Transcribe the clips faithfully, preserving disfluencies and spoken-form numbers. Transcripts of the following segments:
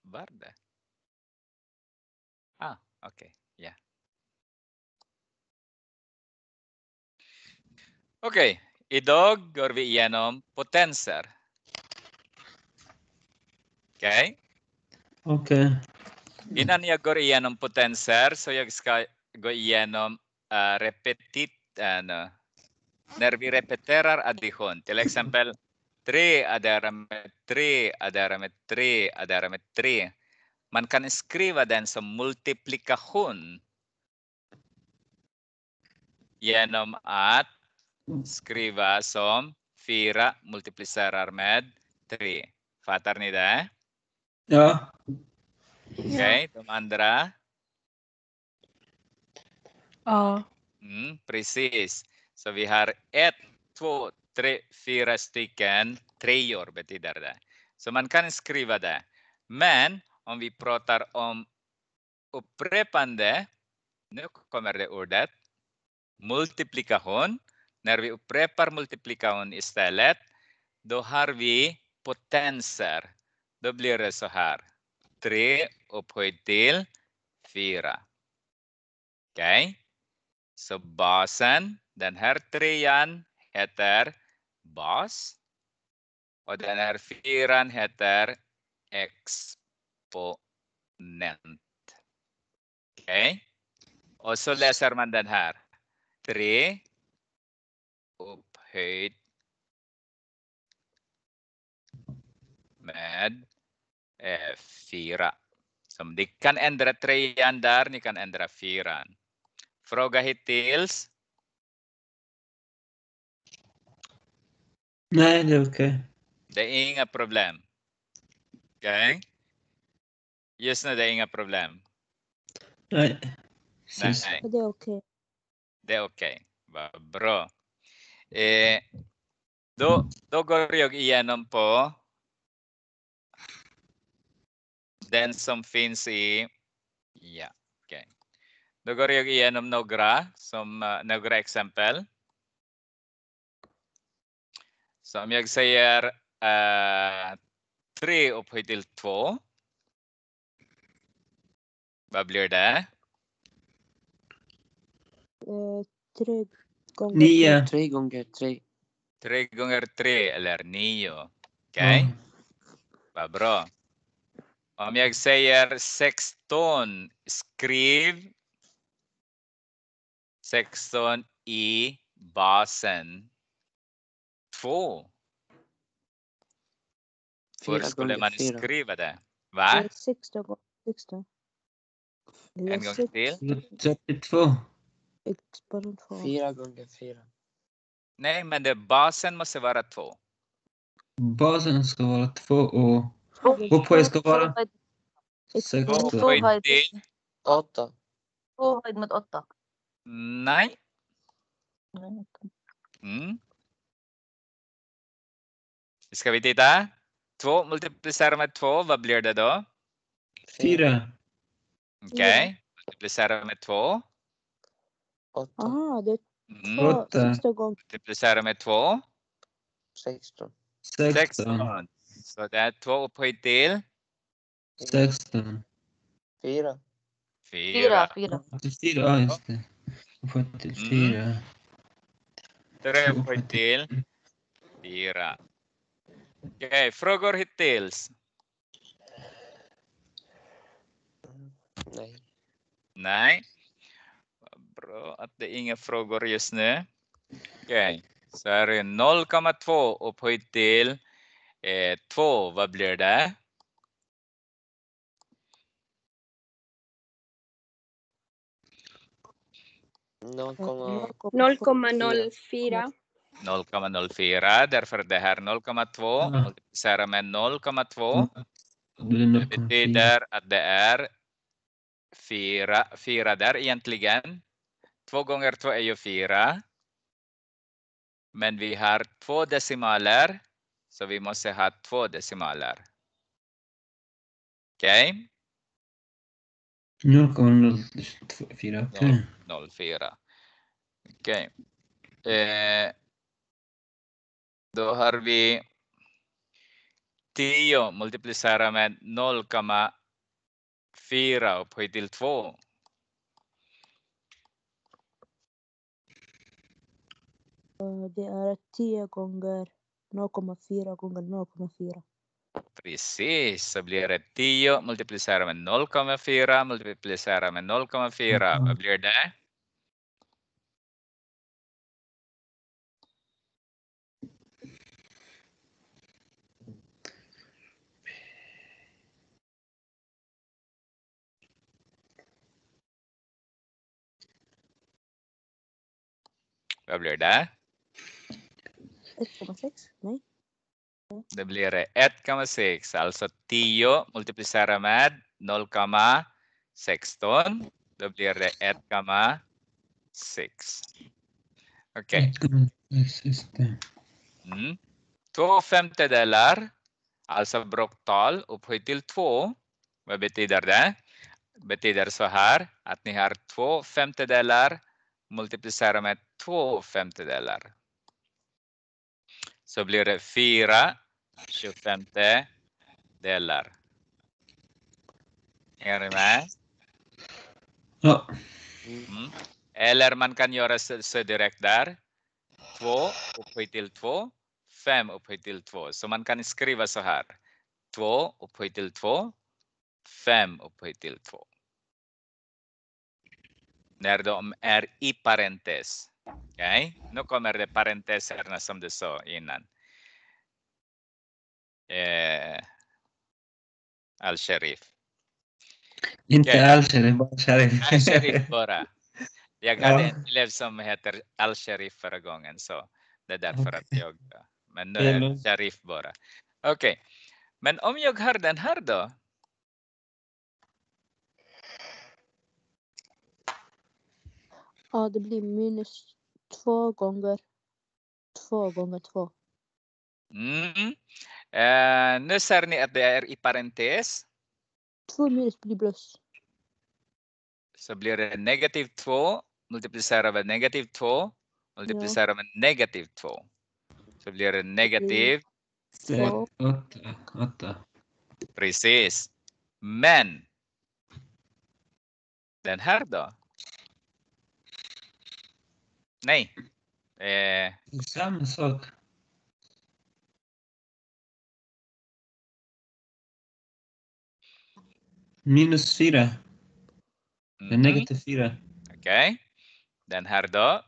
var det? Ah, okej. Okay. Ja. Okej, okay. Idag går vi igenom potenser. Okej? Okay? Okej. Okay. Innan jag går igenom potenser så jag ska gå igenom uh, repetit, uh, när vi repeterar addition. Till exempel tre addera med tre, addera med tre, addera med tre. Man kan skriva den som multiplikation genom att skriva som fyra multiplicerar med tre. Fattar ni det? Ja. Okej, okay, de andra? Ja. Mm, precis. Så vi har ett, två, tre, fyra stycken treor betyder det. Så man kan skriva det. Men om vi pratar om upprepande, nu kommer det ordet, multiplikation. När vi upprepar multiplikation istället, då har vi potenser. Då blir det så här. tre upphöjt till fyra. Okej? Okay? Så basen, den här trean heter bas. Och den här fyran heter exponent. Okej? Okay? Och så läser man den här. tre upphöjt med eh, fyra. Så ni kan ändra trean där, ni kan ändra fyran. Fråga hittills? Nej, det är okej. Okay. Det är inga problem. Okej? Okay? Just nu det är inga problem. Nej. Nej. Det är okej. Det är okej. Okay. Vad bra. Eh, då, då går jag igenom på den som finns i... Ja, okej. Okay. Då går jag igenom några, som, uh, några exempel. Så om jag säger uh, tre upphöjt till två. Vad blir det? Uh, tre gånger Nio. Tre gånger tre. Tre gånger tre eller nio. Okej. Okay. Mm. Vad bra. Om jag säger sexton, skriv sexton i basen två. Hur skulle man skriva det? Va? sexton gånger sexton. En gång till. trettiotvå. Fyra gånger fyra. Nej, men det, basen måste vara två. Basen ska vara två och upphöjd ska vara sexton. Två upphöjd till åtta. Två höjd mot åtta. Nej. Mm. Ska vi titta? Två multiplicerar med två, vad blir det då? Fyra. Okej, okay. Multiplicera med två. Åtta. Aha, det är Mm. Åtta. sexton gånger. Multiplicera med två. Sexton. Sexton. Så det är två upphöjt till? Sexton. Fyra. Fyra. Fyra. Fyra, ja just det. Upphöjt till fyra. Mm. Tre upphöjt till fyra. Okej, okay. Frågor hittills? Nej. Nej. Bra att det är inga frågor just nu. Okej, okay. Så är det noll komma två upphöjt till eh, två. Vad blir det? noll komma noll fyra. noll komma noll fyra, därför det här noll komma två Ja. multiplicerar med noll komma två. Det Det betyder att det är fyra, fyra där egentligen. Två gånger två är ju fyra. Men vi har två decimaler. Så vi måste ha två decimaler. Okej? Okay? noll komma noll fyra. Okej. noll komma fyra. Okej. Okay. Eh, då har vi tio multiplicerar med noll komma fyra upphöjt till två. Det är tio gånger noll komma fyra gånger noll komma fyra. Precis, så blir det tio multiplicerat med noll komma fyra multiplicerat med noll komma fyra. Mm. Vad blir det? Vad blir det? ett komma sex? Nej. Det blir ett komma sex, alltså tio multiplicerat med noll komma sexton. Då blir det ett komma sex. Okej. Okay. Mm. Två femtedelar, alltså brocktal upphöjt till två. Vad betyder det? Betyder så här att ni har två femtedelar multiplicerat med två femtedelar. Så blir det fyra tjugofemte delar. Är ni med? Ja. Mm. Eller man kan göra så, så direkt där. två upphöjt till två. fem upphöjt till två. Så man kan skriva så här. två upphöjt till två. fem upphöjt till två. När de är i parentes. Okay? Nu kommer det parenteserna som du sa innan. Eh, Al-Sharif. Inte Okej. Al-Sharif, bara Sharif. Al-Sharif bara. Jag hade Ja. en elev som heter Al-Sharif förra gången. Så det är därför Okej. att jag... Men nu Det är är det lugnt. Sharif bara. Okej. Okay. Men om jag har den här då? Ja, det blir minus två gånger två gånger två. Mm. Eh, nu ser ni att det är i parentes. Två minus blir plus. Så blir det negativ två multiplicerat med negativ två multiplicerat med negativ två. Så blir det negativ. Två. Åtta. Åtta. Precis. Men den här då? Nej. Eh, Samma sak. Minus fyra. Det är mhm. negativ fyra. Okej. Okay. Den här då?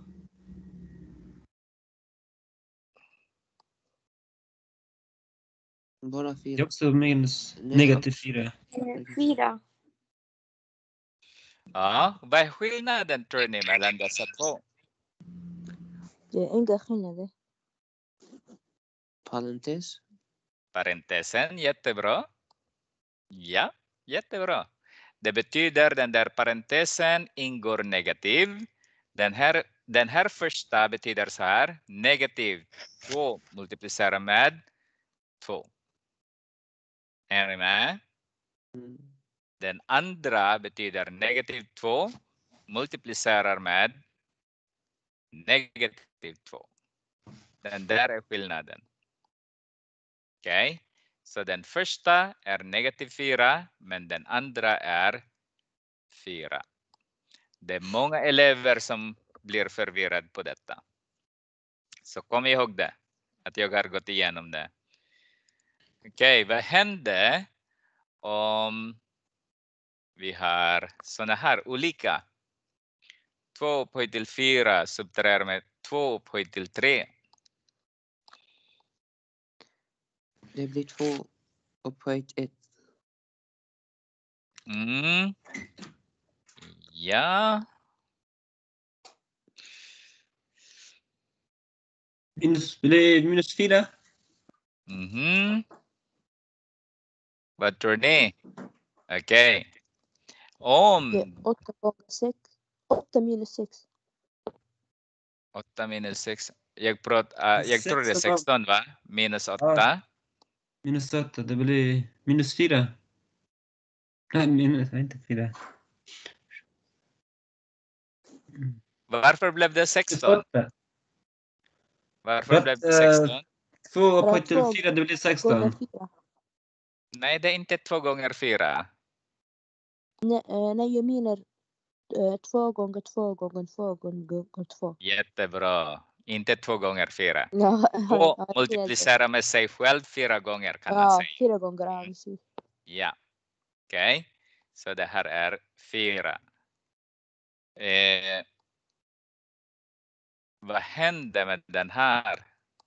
Bara Det är fyra. också minus Nej, negativ fyra. Fyra. Ja, vad är skillnaden tror ni mellan dessa två? Det är inga skillnader. Parentes. Parentesen, jättebra. Ja, jättebra. Det betyder den där parentesen ingår negativ. Den här, den här första betyder så här. Negativ två multiplicerat med två. Är ni med? Mm. Den andra betyder negativ två multiplicerar med negativ två. Den där är skillnaden. Okej. Okay. Så den första är negativ fyra, men den andra är fyra. Det är många elever som blir förvirrade på detta. Så kom ihåg det, att jag har gått igenom det. Okej, okay, vad hände om vi har såna här olika? två upphöjt till fyra subtraherar med två upphöjt till tre. Det blir två upphöjt ett. Mm. Ja. Minus, det är minus fyra. Mhm. Vad tror ni? Okej. Okay. Om... Det är åtta gånger sex. Åtta minus sex. åtta minus sex. Jag, prat, uh, jag tror det är sexton va? Minus åtta. Ja. Minus åtta, det blir minus fyra. Nej, minus, nej, inte fyra. Mm. Varför blev det sexton? åtta. Varför But, blev det sexton? Två upphöjt till fyra, det blir sexton. Fyra. Nej, det är inte två gånger fyra. Nej, eh, nej, jag menar eh, två gånger två gånger två gånger två. Jättebra. Inte två gånger fyra. Ja, Två ja, jag menar det. multiplicera med sig själv fyra gånger kan man Ja, säga. fyra gånger, ja, precis. Ja. Okej. Okay. Så det här är fyra. Eh, vad hände med den här?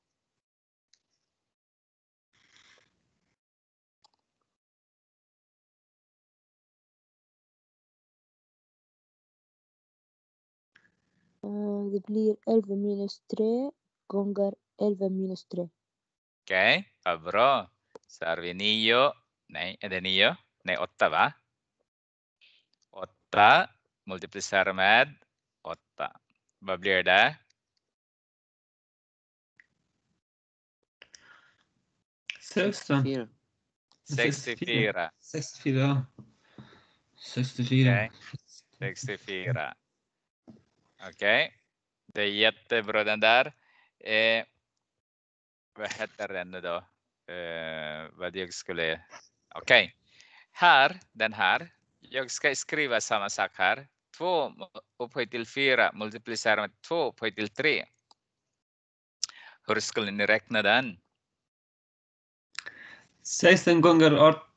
Eh, det blir elva minus tre gånger elva minus tre. Okej, okay. Vad bra. Så har vi nio. Nej, är det nio? Nej, åtta va? åtta multiplicerar med åtta. Vad blir det? sexton. Fyra. sextiofyra. sextiofyra. sextiofyra. Okej. sextiofyra. Okej. Okay. Det är jättebra den där. Eh, vad heter den nu då? Eh, vad jag skulle... Okej. Okay. Här, den här. Jag ska skriva samma sak här. två upphöjt till fyra multiplicerar med två upphöjt till tre. Hur skulle ni räkna den? sexton gånger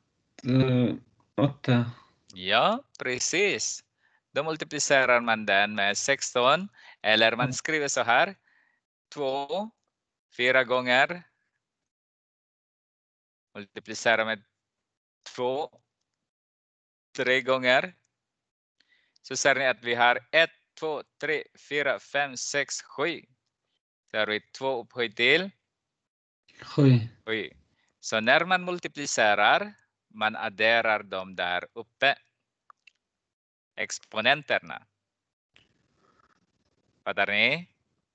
åtta. Ja, precis. Då multiplicerar man den med sexton. Eller man skriver så här. två, fyra gånger. Multiplicera med två, tre gånger. Så ser ni att vi har ett, två, tre, fyra, fem, sex, sju. Så har vi två upphöjt till sju. sju. Så när man multiplicerar, man adderar dem där uppe. Exponenterna. Fattar ni?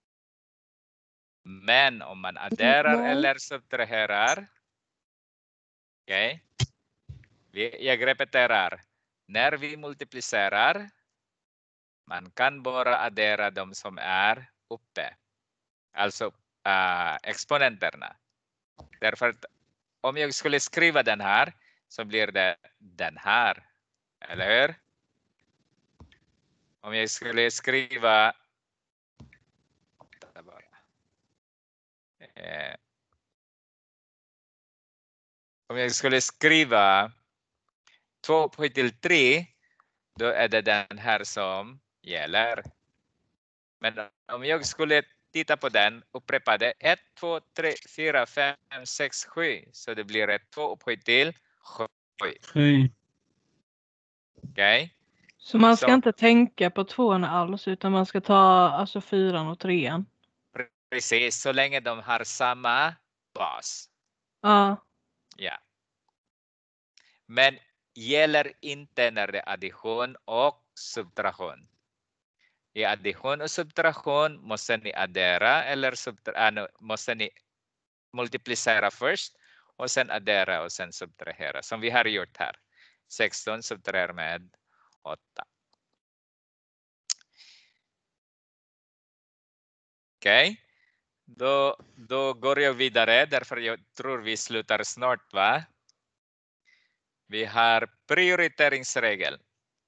Men om man adderar Nej. eller subtraherar. Okej. Okay, jag repeterar. När vi multiplicerar, man kan bara addera de som är uppe. Alltså uh, exponenterna. Därför att om jag skulle skriva den här så blir det den här. Eller hur? Om jag skulle skriva eh, om jag skulle skriva två upphöjt till tre, då är det den här som gäller. Men om jag skulle titta på den upprepade ett, två, tre, fyra, fem, sex, sju. Så det blir ett två upphöjt till sju. sju. Okej. Så man ska Så- inte tänka på tvåan alls, utan man ska ta alltså fyran och trean. Precis, så länge de har samma bas. Ja. Ja. Men gäller inte när det är addition och subtraktion. I addition och subtraktion måste ni addera eller subtra- äh, måste ni multiplicera först och sen addera och sen subtrahera. Som vi har gjort här. sexton subtraherar med åtta. Okej. Okay. Då, då går jag vidare därför jag tror vi slutar snart va? Vi har prioriteringsregel.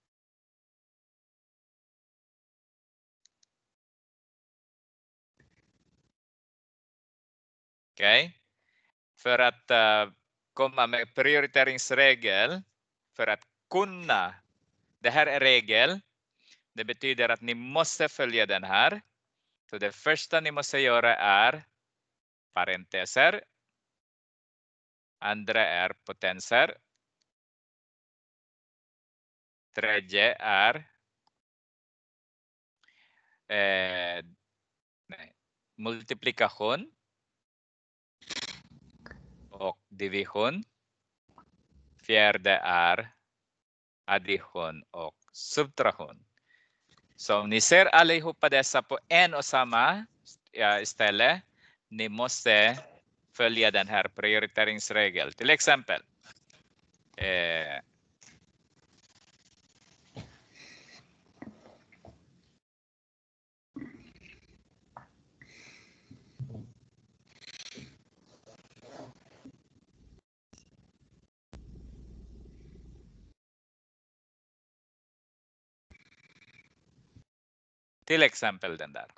Okej. Okay. För att uh, komma med prioriteringsregel, för att kunna, det här är regel, det betyder att ni måste följa den här. Så det första ni måste göra är parenteser. Andra är potenser. Tredje är eh, nej, multiplikation och division. Fjärde är addition och subtraktion. Så om ni ser allihopa dessa på en och samma ställe, ni måste följa den här prioriteringsregeln. Till exempel, eh, Till exempel den där.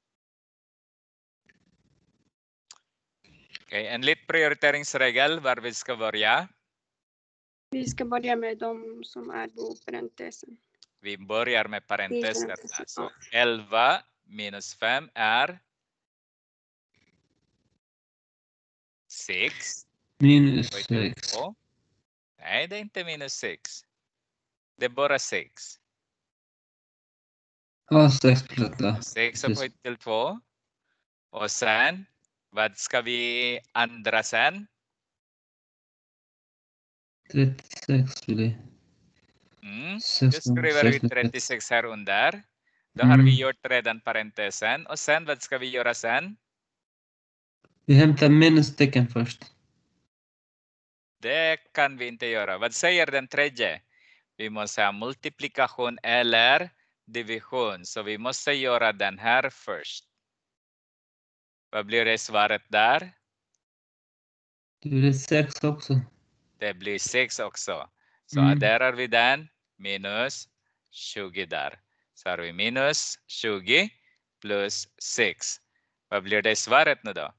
Okay, enligt prioriteringsregel var vi ska börja. Vi ska börja med de som är på parentesen. Vi börjar med parenteser. parentesen, Så ja. elva minus fem är sex. Minus Upphöjt till sex. två. Nej, det är inte minus sex. Det är bara sex. Ja, sex plus åtta. sex Precis. upphöjt till två. Och sen, vad ska vi andra sen? trettiosex blir det. Mm. Du sexton, skriver ut sexton, trettiosex här under. Då Mm. har vi gjort redan parentesen. Och sen, vad ska vi göra sen? Vi hämtar minustecken först. Det kan vi inte göra. Vad säger den tredje? Vi måste ha multiplikation eller division. Så vi måste göra den här först. Vad blir det svaret där? Det blir sex också. Det blir sex också. Så Mm. adderar vi den minus tjugo där. Så har vi minus tjugo plus sex. Vad blir det svaret nu då?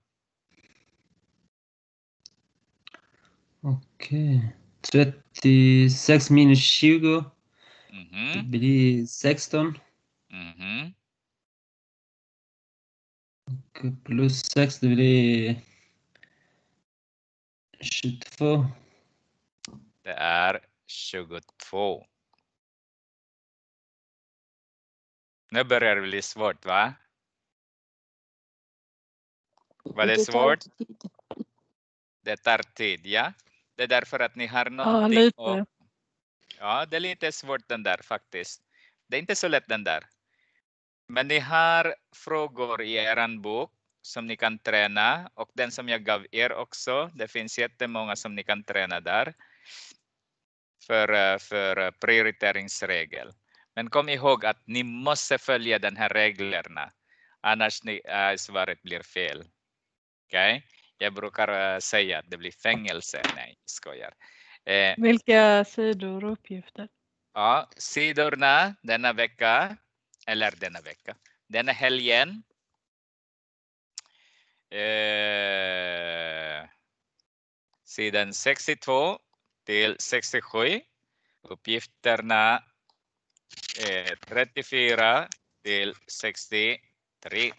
Okej. trettiosex minus tjugo. Det Mhm. blir sexton. Mhm. Och plus sex, det blir tjugotvå. Det är tjugotvå. Nu börjar det bli svårt, va? Vad är Det tar svårt? lite tid. Det tar tid, ja. Det är därför att ni har Ja, någonting. lite. Och, ja, det är lite svårt den där faktiskt. Det är inte så lätt den där. Men ni har frågor i er bok som ni kan träna. Och den som jag gav er också. Det finns jättemånga som ni kan träna där. För, för prioriteringsregel. Men kom ihåg att ni måste följa den här reglerna. Annars ni, äh, svaret blir fel. Okej? Okay? Jag brukar äh, säga att det blir fängelse. Nej, jag skojar. Eh, Vilka sidor och uppgifter? ja, sidorna denna vecka. Eller denna vecka. Denna helgen. Eh, sidan sextiotvå till sextiosju. Uppgifterna är trettiofyra till sextiotre.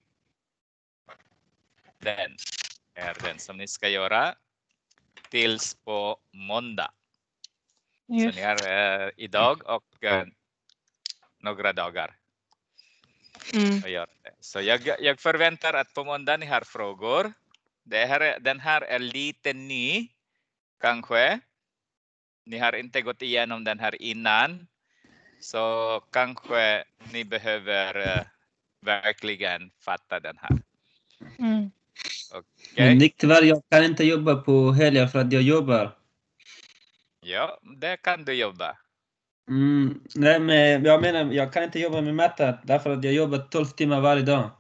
Den är den som ni ska göra tills på måndag. Just. Så ni har eh, idag och eh, några dagar. Mm. att göra det. Så jag, jag förväntar att på måndag ni har frågor. Det här, den här är lite ny, kanske. Ni har inte gått igenom den här innan. Så kanske ni behöver uh, verkligen fatta den här. Mm. Okay. Men tyvärr, jag kan inte jobba på helger för att jag jobbar. Ja, det kan du jobba. Mm, nej, men jag menar, jag kan inte jobba med matte därför att jag jobbar tolv timmar varje dag.